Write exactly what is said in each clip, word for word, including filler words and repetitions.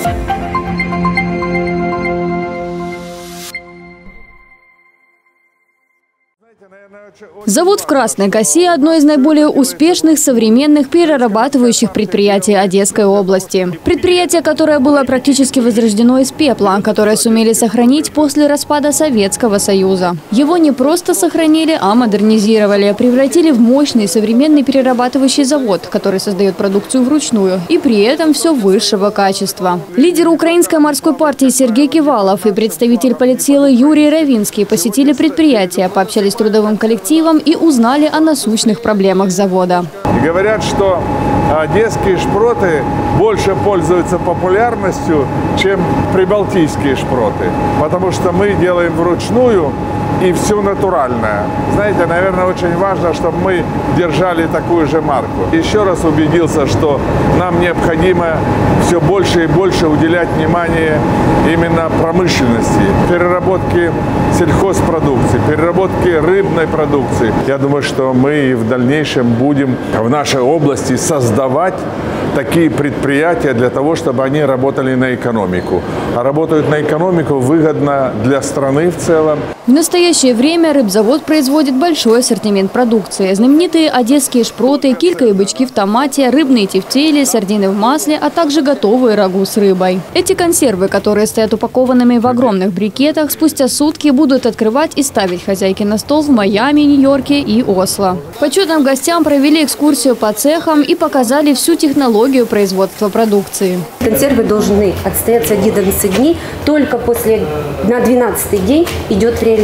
Завод в Красной Косе – одно из наиболее успешных современных перерабатывающих предприятий Одесской области. Предприятие, которое было практически возрождено из пепла, которое сумели сохранить после распада Советского Союза. Его не просто сохранили, а модернизировали, превратили в мощный современный перерабатывающий завод, который создает продукцию вручную и при этом все высшего качества. Лидер Украинской морской партии Сергей Кивалов и представитель политсилы Юрий Равинский посетили предприятие, пообщались с трудовым коллективом и узнали о насущных проблемах завода. И говорят, что одесские шпроты больше пользуются популярностью, чем прибалтийские шпроты, потому что мы делаем вручную и все натуральное. Знаете, наверное, очень важно, чтобы мы держали такую же марку. Еще раз убедился, что нам необходимо все больше и больше уделять внимание именно промышленности, переработке сельхозпродукции, переработке рыбной продукции. Я думаю, что мы и в дальнейшем будем в нашей области создавать такие предприятия для того, чтобы они работали на экономику. А работают на экономику выгодно для страны в целом. В настоящее время рыбзавод производит большой ассортимент продукции. Знаменитые одесские шпроты, килька и бычки в томате, рыбные тефтели, сардины в масле, а также готовые рагу с рыбой. Эти консервы, которые стоят упакованными в огромных брикетах, спустя сутки будут открывать и ставить хозяйки на стол в Майами, Нью-Йорке и Осло. Почетным гостям провели экскурсию по цехам и показали всю технологию производства продукции. Консервы должны отстояться одиннадцать дней, только после на двенадцатый день идет реализация.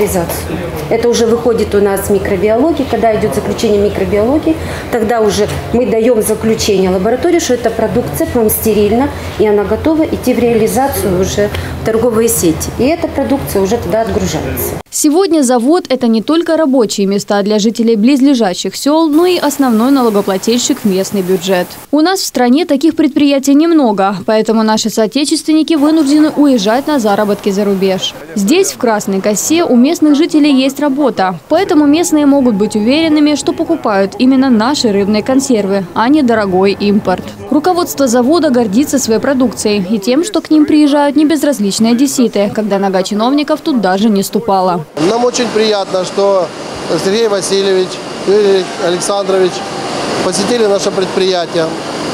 Это уже выходит у нас микробиология, когда идет заключение микробиологии, тогда уже мы даем заключение лаборатории, что эта продукция к вам стерильна, и она готова идти в реализацию уже в торговые сети. И эта продукция уже тогда отгружается. Сегодня завод – это не только рабочие места для жителей близлежащих сел, но и основной налогоплательщик в местный бюджет. У нас в стране таких предприятий немного, поэтому наши соотечественники вынуждены уезжать на заработки за рубеж. Здесь, в Красной Косе, у местных жителей есть работа, поэтому местные могут быть уверенными, что покупают именно наши рыбные консервы, а не дорогой импорт. Руководство завода гордится своей продукцией и тем, что к ним приезжают небезразличные одесситы, когда нога чиновников тут даже не ступала. Нам очень приятно, что Сергей Васильевич, Юрий Александрович посетили наше предприятие.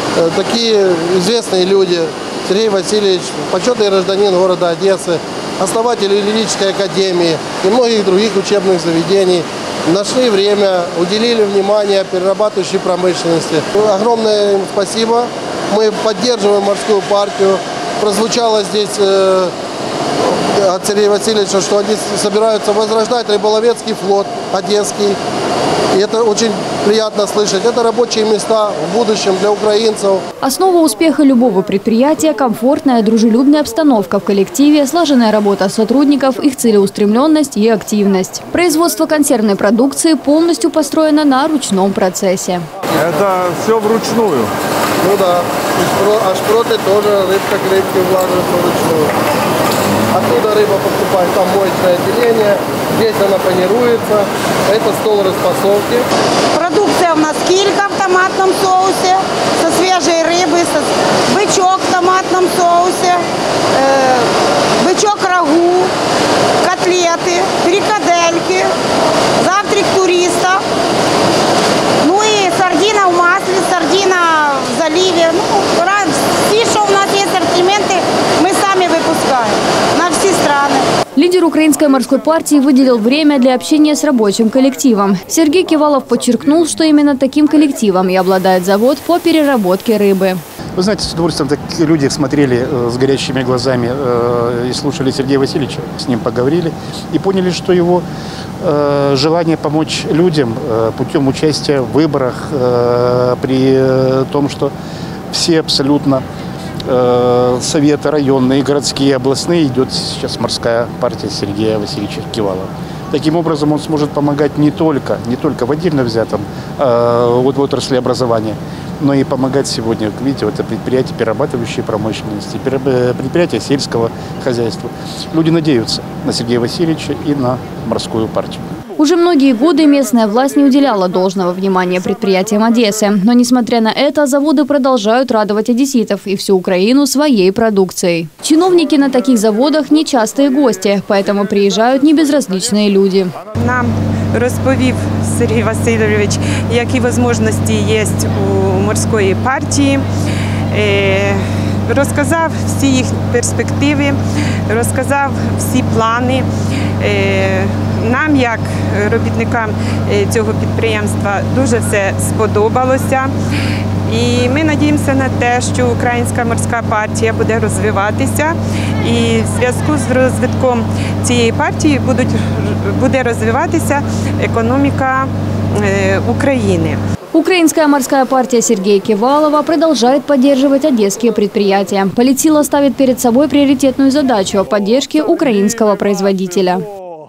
Такие известные люди. Сергей Васильевич, почетный гражданин города Одессы, основатель юридической академии и многих других учебных заведений, нашли время, уделили внимание перерабатывающей промышленности. Огромное им спасибо. Мы поддерживаем морскую партию. Прозвучало здесь э, от Сергея Васильевича, что они собираются возрождать рыболовецкий флот одесский. И это очень приятно слышать. Это рабочие места в будущем для украинцев. Основа успеха любого предприятия – комфортная, дружелюбная обстановка в коллективе, слаженная работа сотрудников, их целеустремленность и активность. Производство консервной продукции полностью построено на ручном процессе. Это все вручную? Ну да. А шпроты тоже рыбка к рыбке влаживается вручную. Оттуда рыба поступает там моечное отделение, здесь она панируется, это стол распасовки. Продукция у нас килька в томатном соусе, со свежей рыбы, со... бычок в томатном соусе, э... бычок рагу, котлеты, фрикадельки, завтрак туриста, ну и сардина в масле, сардина в заливе. Ну, все, что у нас есть ассортименты, мы сами выпускаем на все страны. Лидер Украинской морской партии выделил время для общения с рабочим коллективом. Сергей Кивалов подчеркнул, что именно таким коллективом и обладает завод по переработке рыбы. Вы знаете, с удовольствием такие люди смотрели э, с горящими глазами э, и слушали Сергея Васильевича, с ним поговорили и поняли, что его э, желание помочь людям э, путем участия в выборах, э, при э, том, что все абсолютно э, советы районные, городские, областные, идет сейчас морская партия Сергея Васильевича Кивалова. Таким образом он сможет помогать не только, не только в отдельно взятом э, вот в отрасли образования, но и помогать сегодня, как видите, это предприятия перерабатывающей промышленности, предприятия сельского хозяйства. Люди надеются на Сергея Васильевича и на морскую партию. Уже многие годы местная власть не уделяла должного внимания предприятиям Одессы. Но, несмотря на это, заводы продолжают радовать одесситов и всю Украину своей продукцией. Чиновники на таких заводах – нечастые гости, поэтому приезжают небезразличные люди. Нам розповів Сергій Васильович, які можливості є у морської партії. Розказав всі їх перспективи, розказав всі плани. Нам, як робітникам цього підприємства, дуже все сподобалося. І ми надіємося на те, що Українська морська партія буде розвиватися. І в зв'язку з розвитком цієї партії будуть, буде розвиватися економіка України. Украинская морская партия Сергея Кивалова продолжает поддерживать одесские предприятия. Политсила ставит перед собой приоритетную задачу – поддержки украинского производителя.